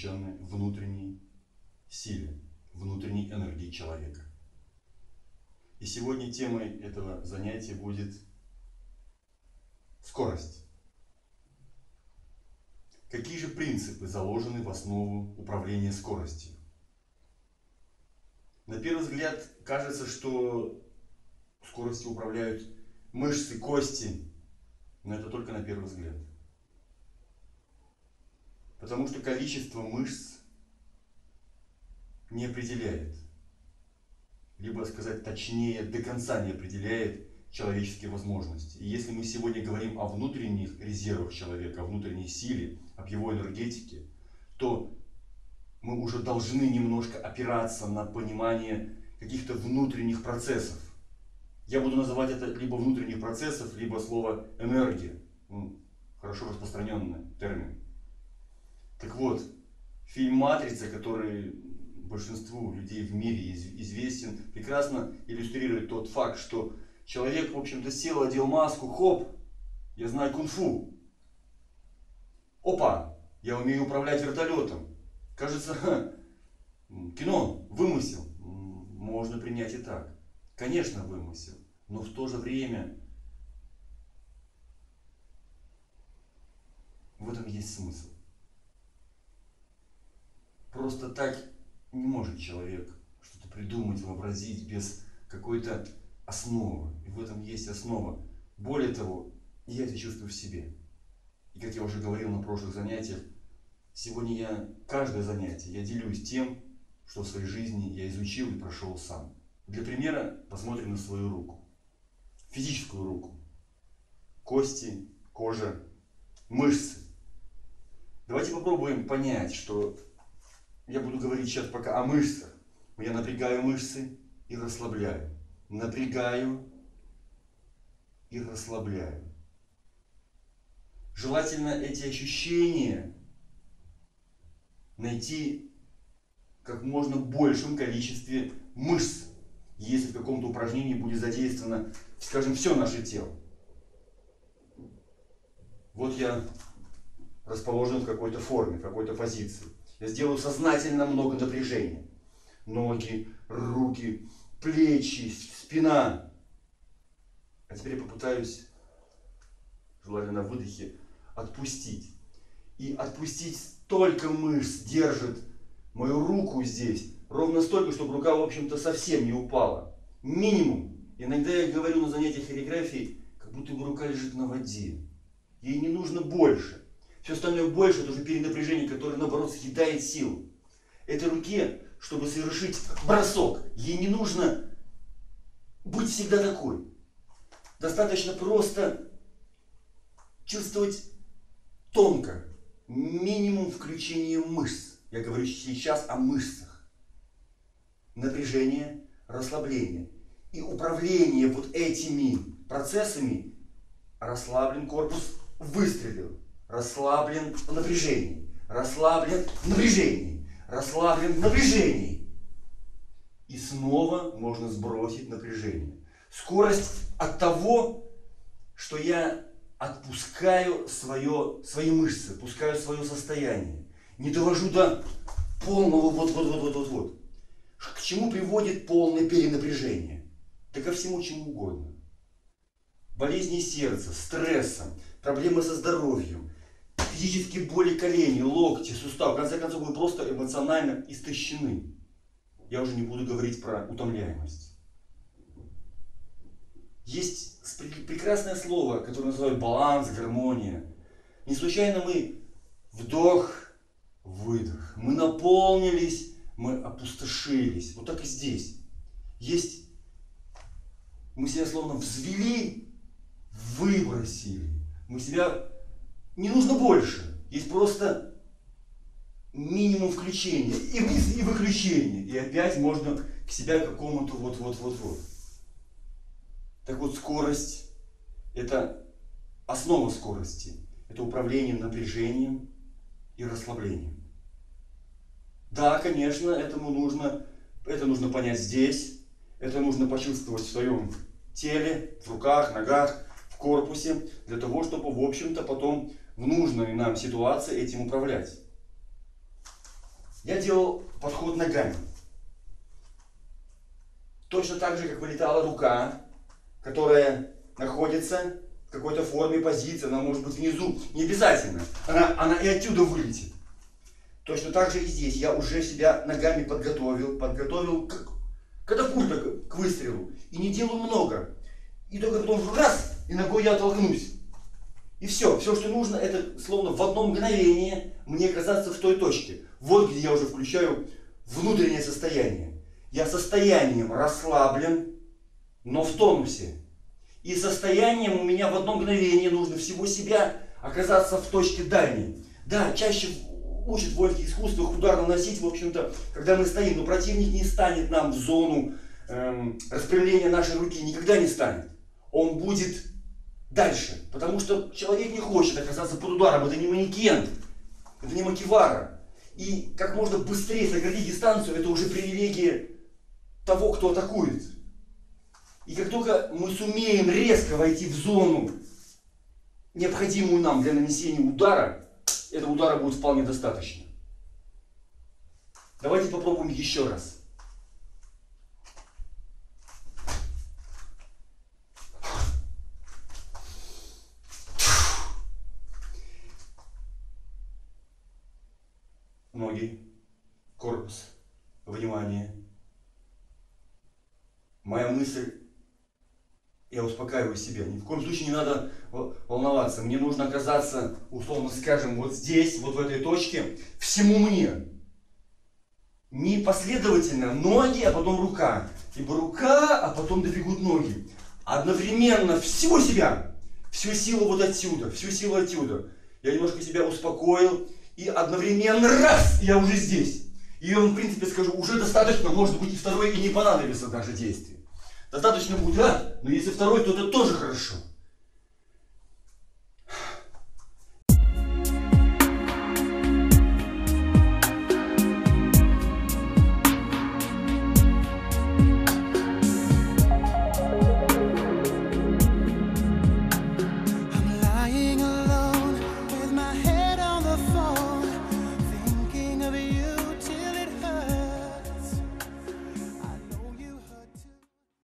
посвященный внутренней силе, внутренней энергии человека. И сегодня темой этого занятия будет скорость. Какие же принципы заложены в основу управления скоростью? На первый взгляд кажется, что скоростью управляют мышцы, кости, но это только на первый взгляд. Потому что количество мышц не определяет, либо сказать точнее, до конца не определяет человеческие возможности. И если мы сегодня говорим о внутренних резервах человека, о внутренней силе, об его энергетике, то мы уже должны немножко опираться на понимание каких-то внутренних процессов. Я буду называть это либо внутренних процессов, либо слово энергия. Хорошо распространенный термин. Так вот, фильм «Матрица», который большинству людей в мире известен, прекрасно иллюстрирует тот факт, что человек, в общем-то, сел, одел маску, хоп, я знаю кунг-фу. Опа, я умею управлять вертолетом. Кажется, кино, вымысел. Можно принять и так. Конечно, вымысел. Но в то же время в этом есть смысл. Просто так не может человек что-то придумать, вообразить без какой-то основы. И в этом есть основа. Более того, я это чувствую в себе. И как я уже говорил на прошлых занятиях, сегодня я каждое занятие я делюсь тем, что в своей жизни я изучил и прошел сам. Для примера посмотрим на свою руку. Физическую руку. Кости, кожа, мышцы. Давайте попробуем понять, что я буду говорить сейчас пока о мышцах. Я напрягаю мышцы и расслабляю. Напрягаю и расслабляю. Желательно эти ощущения найти как можно большем количестве мышц, если в каком-то упражнении будет задействовано, скажем, все наше тело. Вот я расположен в какой-то форме, в какой-то позиции. Я сделаю сознательно много напряжения. Ноги, руки, плечи, спина. А теперь я попытаюсь, желательно на выдохе, отпустить. И отпустить столько мышц держит мою руку здесь, ровно столько, чтобы рука, в общем-то, совсем не упала. Минимум. Иногда я говорю на занятиях хореографии, как будто бы рука лежит на воде. Ей не нужно больше. Все остальное больше, это уже перенапряжение, которое, наоборот, съедает силу. Этой руке, чтобы совершить бросок, ей не нужно быть всегда такой. Достаточно просто чувствовать тонко. Минимум включения мышц. Я говорю сейчас о мышцах. Напряжение, расслабление. И управление вот этими процессами. Расслаблен корпус, выстрелил. Расслаблен в напряжении. Расслаблен в напряжении. Расслаблен в напряжении. И снова можно сбросить напряжение. Скорость от того, что я отпускаю свои мышцы, отпускаю свое состояние. Не довожу до полного вот. К чему приводит полное перенапряжение? Да ко всему чему угодно. Болезни сердца, стресса, проблемы со здоровьем, физические боли коленей, локти, суставов. В конце концов, вы просто эмоционально истощены. Я уже не буду говорить про утомляемость. Есть прекрасное слово, которое называют баланс, гармония. Не случайно мы вдох, выдох. Мы наполнились, мы опустошились. Вот так и здесь. Есть, мы себя словно взвели, выбросили. Мы себя, не нужно больше. Есть просто минимум включения и выключения. И опять можно к себя какому-то вот. Так вот, скорость – это основа скорости. Это управление напряжением и расслаблением. Да, конечно, это нужно понять здесь. Это нужно почувствовать в своем теле, в руках, ногах, в корпусе. Для того, чтобы, в общем-то, потом в нужной нам ситуации этим управлять. Я делал подход ногами. Точно так же, как вылетала рука, которая находится в какой-то форме, позиции, она может быть внизу, не обязательно, она и отсюда вылетит. Точно так же и здесь. Я уже себя ногами подготовил к катапульта, к выстрелу. И не делаю много. И только потом раз, и ногой я оттолкнусь. И все, что нужно, это словно в одно мгновение мне оказаться в той точке. Вот где я уже включаю внутреннее состояние. Я состоянием расслаблен, но в тонусе. И состоянием у меня в одно мгновение нужно всего себя оказаться в точке дальней. Да, чаще учат в воинских искусствах удар наносить, в общем-то, когда мы стоим. Но противник не станет нам в зону распрямления нашей руки, никогда не станет. Он будет дальше, потому что человек не хочет оказаться под ударом. Это не манекен, это не макивара. И как можно быстрее сократить дистанцию, это уже привилегия того, кто атакует. И как только мы сумеем резко войти в зону, необходимую нам для нанесения удара, этого удара будет вполне достаточно. Давайте попробуем еще раз. Ноги, корпус, внимание. Моя мысль, я успокаиваю себя. Ни в коем случае не надо волноваться. Мне нужно оказаться, условно скажем, вот здесь, вот в этой точке, всему мне. Не последовательно ноги, а потом рука. Ибо рука, а потом добегут ноги. Одновременно всего себя, всю силу вот отсюда, всю силу отсюда. Я немножко себя успокоил. И одновременно раз, я уже здесь. И я вам, в принципе, скажу, уже достаточно, может быть, и второй, и не понадобится даже действие. Достаточно будет, да, но если второй, то это тоже хорошо.